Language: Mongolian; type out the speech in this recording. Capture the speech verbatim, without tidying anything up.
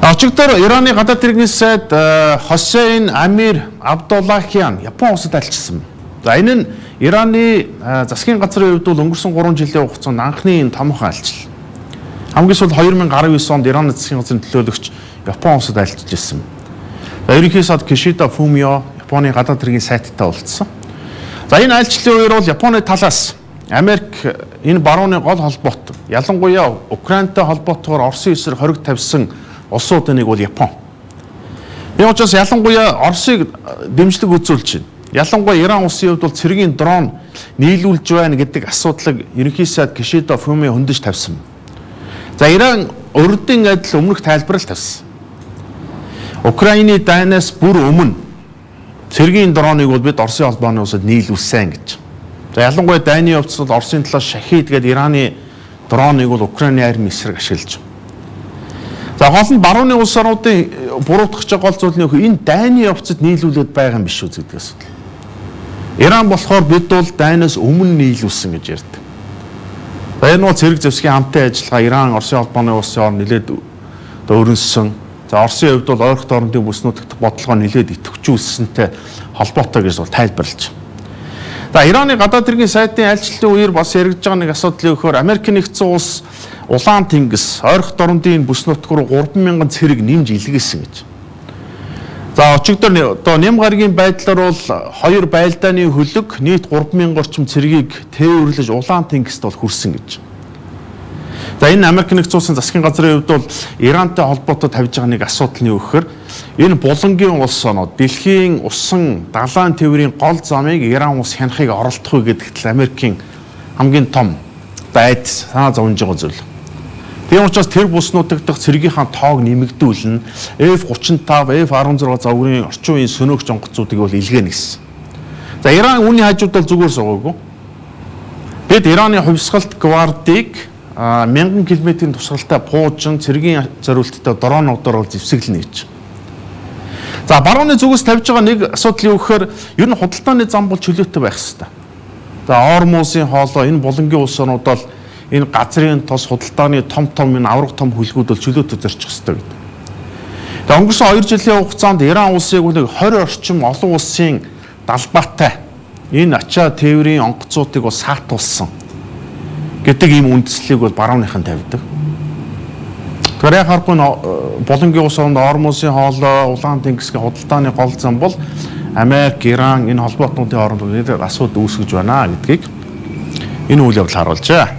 За очигдоор Ираны гадаад хэргийн сайд Хосейн Амир Абдуллахиан Япон улсад альчсан. За энэ нь Ираны засгийн газрын хувьд бол өнгөрсөн гурван жилийн хугацаанд анхны томхон альчил. Хамгийн сүүлд две тысячи десять онд Ираны засгийн газрын төлөөлөгч Япон улсад альчилж ирсэн. За ерөнхий сайд Кишида Фумио Японы гадаад хэргийн сайттай уулзсан. За энэ альчлалын үеэр бол Японы талаас Америк энэ барууны гол холбоот ялангуяа Украинтай холбоотойгоор Оросын эсрэг хориг тавьсан улсуудын нэг бол Япон. Энэ учраас ялангуяа Оросыг дэмжлэг үзүүлж байна. Ялангуяа Иран улсын хувьд бол цэргийн дрон нийлүүлж байна гэдэг асуудлыг ерөнхий сайд Кишида Фумио хөндөж тавьсан. За Иран урдын адил өмнөх тайлбарал тавьсан. Украины дайнаас бүр өмнө цэргийн дроныг бол бид Оросын холбооны улсад нийлүүлсэн гэж. За ялангуяа дайны явцад Оросын талаас шахид гэдэг Ираны дроныг бол Украины арми эсрэг ашиглаж. За гол нь барууны улс орнуудын буруутгах гол зүйл нь энэ дайны явцад нийлүүлээд байгаа юм биш үү гэдэг асуудал. Иран болохоор бид бол дайнаас өмнө нийлүүлсэн гэж ярьдаг. За энэ бол цэрэг зэвсгийн хамтын ажиллагаа Иран Оросын холбооны улсын орн нэлээд өөрөнсөн. За Оросын хувьд бол ойрхон орнуудын бүс нутагт бодлогоо нэлээд идэвхжүүлсэнтэй холбоотой гэж бол тайлбарлаж. За Ираны гадаад хэргийн сайтын альчлалын үеэр бас яригдж байгаа нэг асуудлыг өгөхөөр Америк нэгдсэн улс Улаан тэнгис ойрхон орнуудын бүс нутг руу гурван мянган цэрэг нэмж илгээсэн гэж. За очигдоор одоо нэм гарагийн байдлаар бол хоёр байлдааны хөлөг нийт гурван мянган орчим цэргийг тээвэрлэж Улаан тэнгист бол хүрсэн гэж. За энэ Америк нэгдсэн улсын засгийн газрын хувьд бол Ирантай холбоотой тавьж байгаа нэг асуудал нь юу гэхээр энэ булангийн улс оноо дэлхийн усан далайн тээврийн гол замыг Иран улс хянахыг оролдох уу гэдэгт Америкийн хамгийн том байдал санаа зовж байгаа зүйл. Тийм учраас тэр бүс нутагт дах цэргийнхаа тоог нэмэгдүүлнэ. эф тридцать пять, эф шестнадцать загварын орчин үеийн сөнөөгч онгоцуудыг бол илгээнэ гэсэн. За Иран үүний хажууд бол зүгээр суугаагүй. Бид Ираны хувьсгалт гвардийг мянган километрийн тусгалтай буужин цэргийн зориулттай дронуудаар бол зэвсэглэнэ гэж. За барууны зүгээс тавьж байгаа нэг асуудал юу гэхээр ер нь худалдааны зам бол чөлөөтэй байх хэрэгтэй. За Ормосын хоолой энэ булангийн улс орнууд бол энэ газрын тос худалдааны том том энэ авраг том хөлгүүд бол чөлөөтэй зорчих хэрэгтэй гэдэг. Тэгээ өнгөрсөн хоёр жилийн хугацаанд Иран улсыг бол двадцать орчим олон улсын далбаатай энэ ачаа тээврийн онгоцуудыг бол саатуулсан гэдэг ийм үндслийг бол барууныхан тавьдаг. Тэгэхээр яг харахгүй булангийн улс орнд Ормосын хоолой, Улаан тэнгисийн худалдааны гол зам бол Америк, Иран энэ холбоотнуудын хооронд асуудал үүсгэж байна гэдгийг энэ үйл явдал харуулжээ.